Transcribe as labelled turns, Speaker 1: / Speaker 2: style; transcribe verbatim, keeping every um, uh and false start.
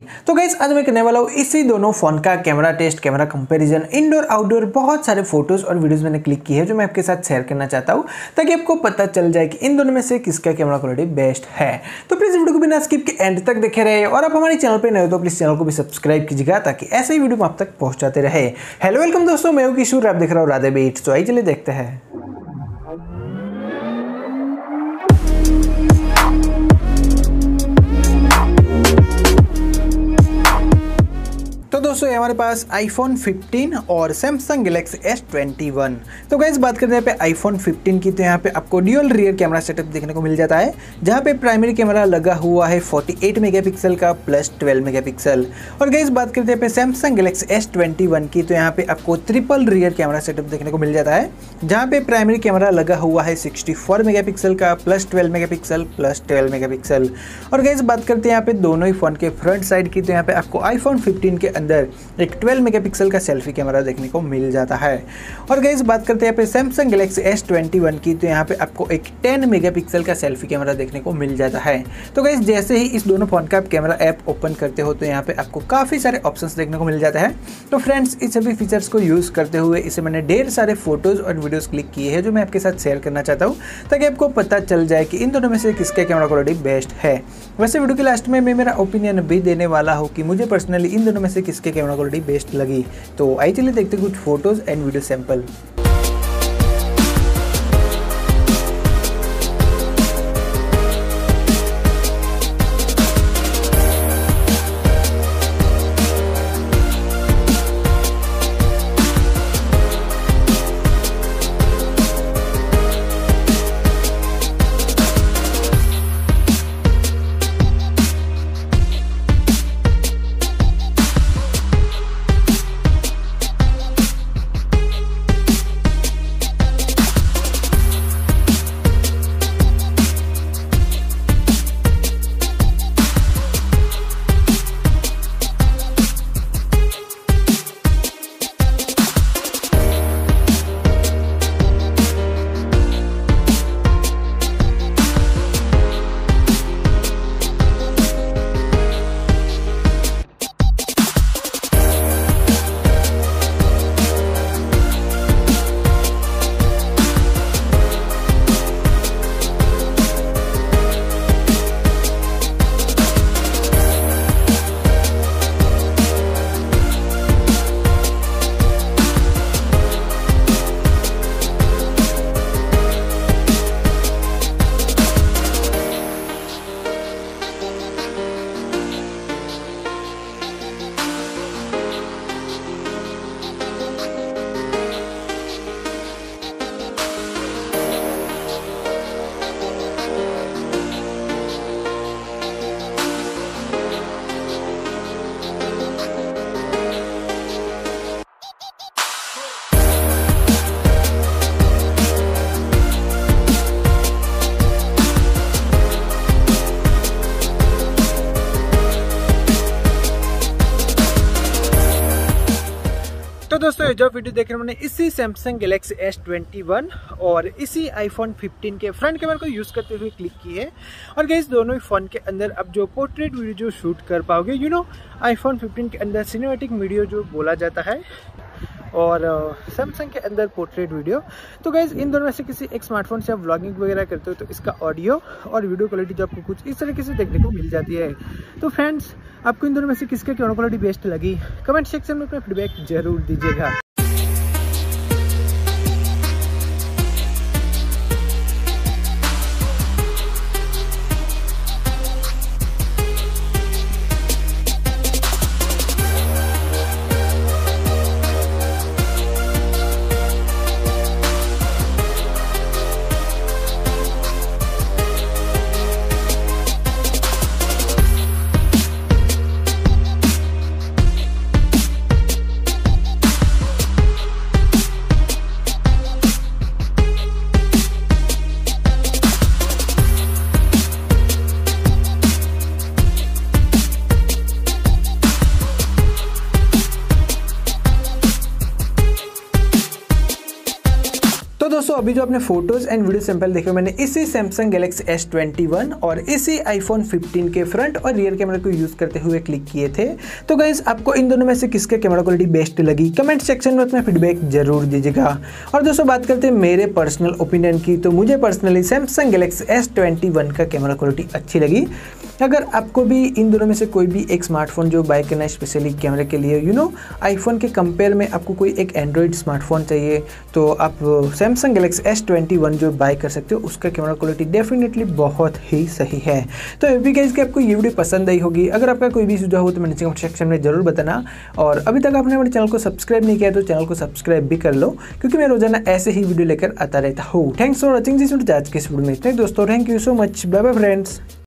Speaker 1: तो गाइस आज मैं करने वाला हूँ इसी दोनों फोन का camera test, camera comparison, indoor outdoor बहुत सारे फोटोज और वीडियोस मैंने क्लिक की है जो मैं आपके साथ शेयर करना चाहता हूँ ताकि आपको पता चल जाए कि इन दोनों में से किसका कैमरा क्वालिटी बेस्ट है। तो प्लीज वीडियो को बिना स्किप के एंड तक देखे रहे और आप हमारे चैनल पर नए हो तो प्लीज चैनल को भी सब्सक्राइब कीजिएगा ताकि ऐसे ही वीडियो आप तक पहुंचाते रहे। हेलो वेलकम दोस्तों, मैं हूं किशोर, आप देख रहे हो राधे बीट्स। तो आइए चलिए देखते हैं। तो दोस्तों ये हमारे पास आईफोन फिफ्टीन और Samsung Galaxy S twenty one. तो गाइस बात करते हैं पे आईफोन फिफ्टीन की, तो यहाँ पे आपको ड्यूअल रियर कैमरा सेटअप देखने को मिल जाता है जहाँ पे प्राइमरी कैमरा लगा हुआ है अड़तालीस मेगापिक्सल का प्लस बारह मेगापिक्सल। और गाइस बात करते हैं पे Samsung Galaxy S twenty one की, तो यहाँ पे आपको ट्रिपल रियर कैमरा सेटअप देखने को मिल जाता है जहाँ पे प्राइमरी कैमरा लगा हुआ है चौंसठ मेगापिक्सल का प्लस बारह मेगापिक्सल प्लस बारह मेगापिक्सल। और गाइस बात करते हैं यहाँ पे दोनों ही फोन के फ्रंट साइड की, तो यहाँ पे आपको आईफोन फिफ्टीन के अंदर एक बारह मेगापिक्सल का सेल्फी कैमरा देखने को मिल जाता है। और गाइस बात करते हैं यहाँ पे Samsung Galaxy S twenty one की, तो यहाँ पे आपको एक दस मेगापिक्सल का सेल्फी कैमरा देखने को मिल जाता है। तो गाइस जैसे ही इस दोनों फोन का आप कैमरा ऐप ओपन करते हो तो यहाँ पे आपको काफ़ी सारे ऑप्शंस देखने को मिल जाता है। तो फ्रेंड्स इस सभी फीचर्स को यूज़ करते हुए इसे मैंने ढेर सारे फोटोज़ और वीडियोज़ क्लिक किए हैं जो मैं आपके साथ शेयर करना चाहता हूँ ताकि आपको पता चल जाए कि इन दोनों में से किसका कैमरा क्वालिटी बेस्ट है। वैसे वीडियो के लास्ट में मैं मेरा ओपिनियन भी देने वाला हूँ कि मुझे पर्सनली इन दोनों में से किसके कैमरा क्वालिटी बेस्ट लगी। तो आइए चलिए देखते कुछ फोटोज एंड वीडियो सैंपल। तो दोस्तों जो वीडियो देख रहे हैं मैंने इसी Samsung Galaxy S twenty one और इसी आईफोन फिफ्टीन के फ्रंट कैमरा को यूज़ करते हुए क्लिक की है। और गाइस दोनों ही फ़ोन के अंदर अब जो पोर्ट्रेट वीडियो जो शूट कर पाओगे, यू नो आईफोन फिफ्टीन के अंदर सिनेमैटिक वीडियो जो बोला जाता है और सैमसंग के अंदर पोर्ट्रेट वीडियो। तो गाइज इन दोनों में से किसी एक स्मार्टफोन से आप व्लॉगिंग वगैरह करते हो तो इसका ऑडियो और वीडियो क्वालिटी जो आपको कुछ इस तरीके से देखने को मिल जाती है। तो फ्रेंड्स आपको इन दोनों में से किसका कैमरा क्वालिटी बेस्ट लगी कमेंट सेक्शन में अपना फीडबैक जरूर दीजिएगा। दोस्तों अभी जो आपने फोटोज एंड वीडियो सैंपल देखे मैंने इसी Samsung Galaxy S twenty one और इसी आईफोन फिफ्टीन के फ्रंट और रियर कैमरा को यूज करते हुए क्लिक किए थे। तो गाइस आपको इन दोनों में से किसका कैमरा क्वालिटी बेस्ट लगी कमेंट सेक्शन में अपना फीडबैक जरूर दीजिएगा। और दोस्तों बात करते हैं मेरे पर्सनल ओपिनियन की, तो मुझे personally Samsung Galaxy S twenty one का कैमरा क्वालिटी अच्छी लगी। अगर आपको भी इन दोनों में से कोई भी एक स्मार्टफोन जो बाय करना है स्पेशली कैमरे के लिए, यू नो आईफोन के कंपेयर में आपको कोई एक एंड्रॉइड स्मार्टफोन चाहिए तो आप Samsung Galaxy S twenty one जो बाय कर सकते हो, उसका कैमरा क्वालिटी डेफिनेटली बहुत ही सही है। तो अभी गाइस कि आपको ये वीडियो पसंद आई होगी। अगर आपका कोई भी सुझाव हो तो मैंने कमेंट सेक्शन में जरूर बताना। और अभी तक आपने हमारे चैनल को सब्सक्राइब नहीं किया तो चैनल को सब्सक्राइब भी कर लो, क्योंकि मैं रोजाना ऐसे ही वीडियो लेकर आता रहता हूँ। Thanks for watching this video. आज के इस वीडियो में इतने दोस्तों, thank you so much, bye bye friends.